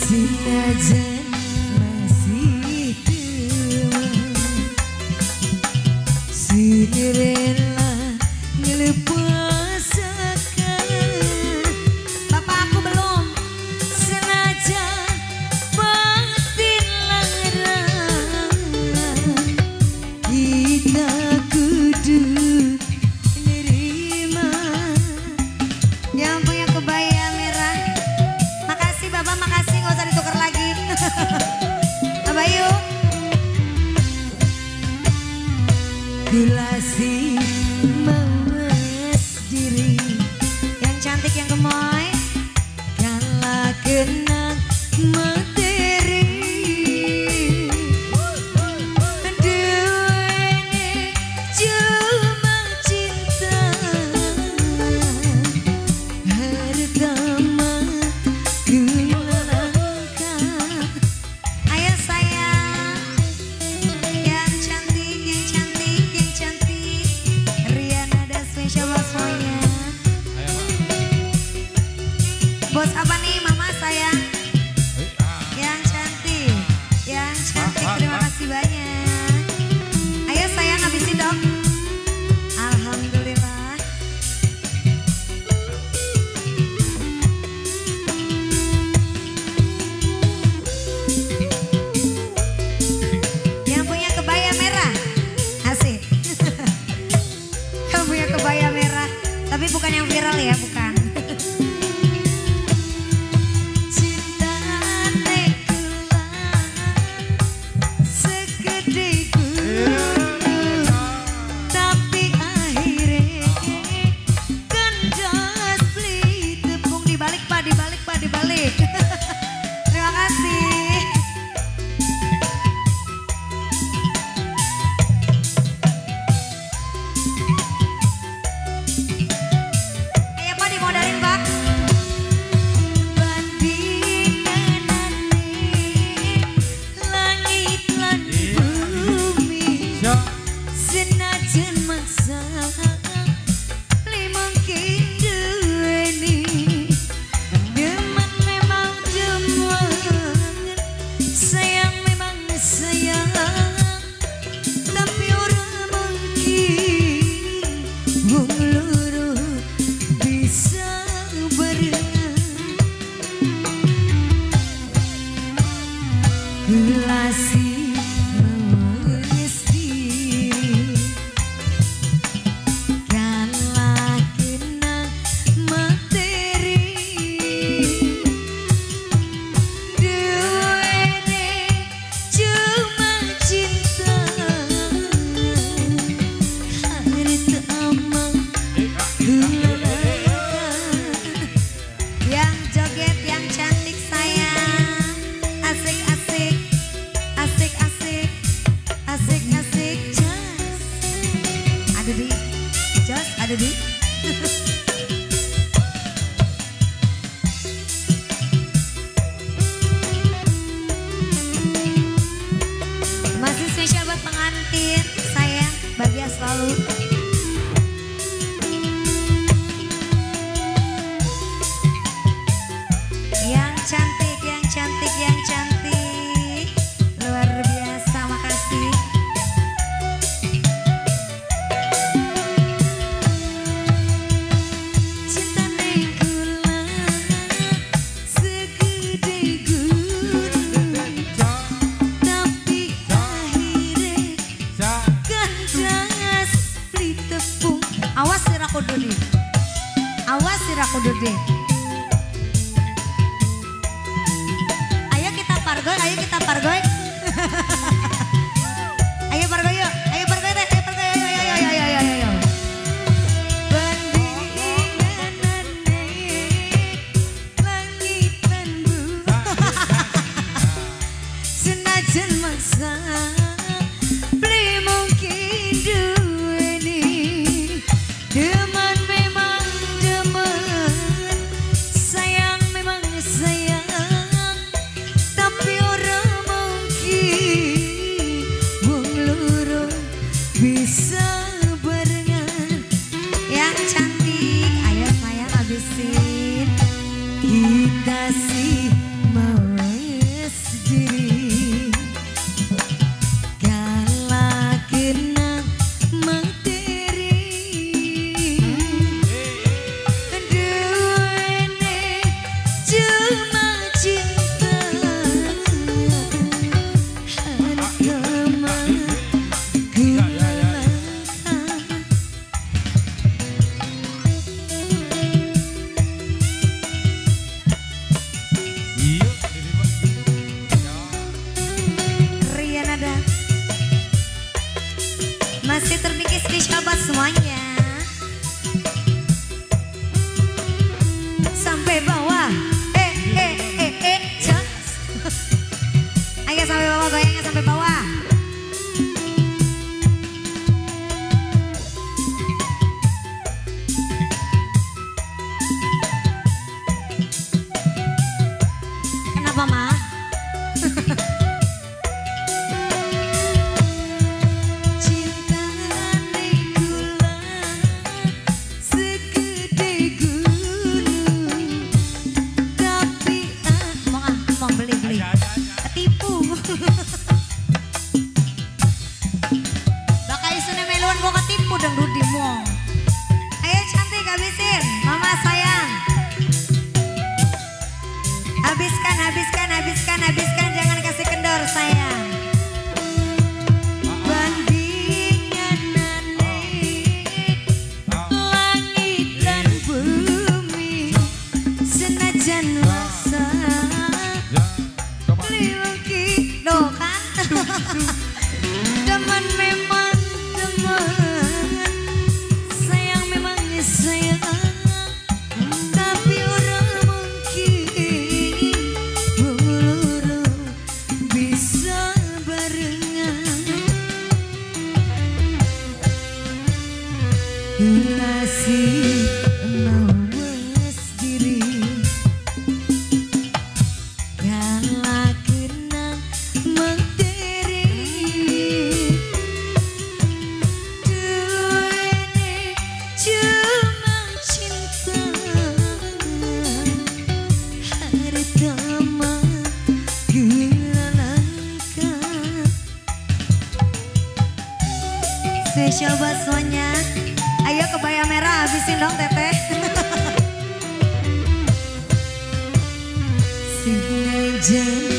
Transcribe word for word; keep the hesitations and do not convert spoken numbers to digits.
Sinajan masih tua, sudah rela ngelepaskan. Bapak aku belum, senajan batin larang, kita kudu nerima. Yang punya kebaya merah, makasih Bapak, makasih, nggak usah ditukar lagi. Abayu Gulasi mawas diri, yang cantik yang gemoy kalah kenang materi. Duene cuma cinta, harta mah kulangkan. Ayo sayang, yang cantik, yang cantik, yang cantik, Rian ada spesial buat semuanya. Bos apa nih mama sayang? Yang cantik, yang cantik, terima kasih banyak. Ayo sayang, habisin dong. Alhamdulillah. Yang punya kebaya merah, asik. Yang punya kebaya merah, tapi bukan yang viral ya, bukan. Cinta tekulah segede gunung, tapi akhirnya kandas beli tepung. Dibalik pak, dibalik pak, dibalik. Terima kasih. Ayo pak, dimodalin pak. Bandingan aneh langit lan bumi, senajan masa mungkin duweni. Demen memang demen, sayang memang sayang, tapi orang mungkin wong loro bisa bareng. Gulasi mawas diri, kalah kenang materi. Duene cuma cinta, harta amang kulangkan. Yang joget, yang cantik sayang, asik-asik, asik-asik, asik-asik, just ada di, just ada di. Masih spesial buat pengantin, sayang, bahagia selalu. Yang cantik, yang cantik, yang cantik, luar biasa, makasih. Cinta nengkula segede gunung, tapi akhirnya kandas beli tepung. Awas siraku dodi, awas siraku dodi. Ayo kita pargoy, ayo kita pargoy. Ayo pargoy yuk, ayo pargoy deh, ayo pargoy, ayo, ayo, ayo, ayo, ayo, ayo. Bandingan aneh langit dan bumi, senajan masa beli mungkin duweni. Demen memang demen, sayang memang sayang, tapi orang Ma? Bakal isune meluan gua ketipu dong Rudi Mong. Ayo cantik habisin, mama sayang. Habiskan, habiskan, habiskan, habiskan, jangan kasih kendor sayang. Bandingan naik langit dan bumi, senajan wasa liwaki do kan. Teman memang teman, sayang memang sayang, tapi orang mungkin bulu bisa barengan. Kasih mawas diri, kalah kenang menteri. Spesial buat semuanya. Ayo kebaya merah habisin dong teteh. Sengaja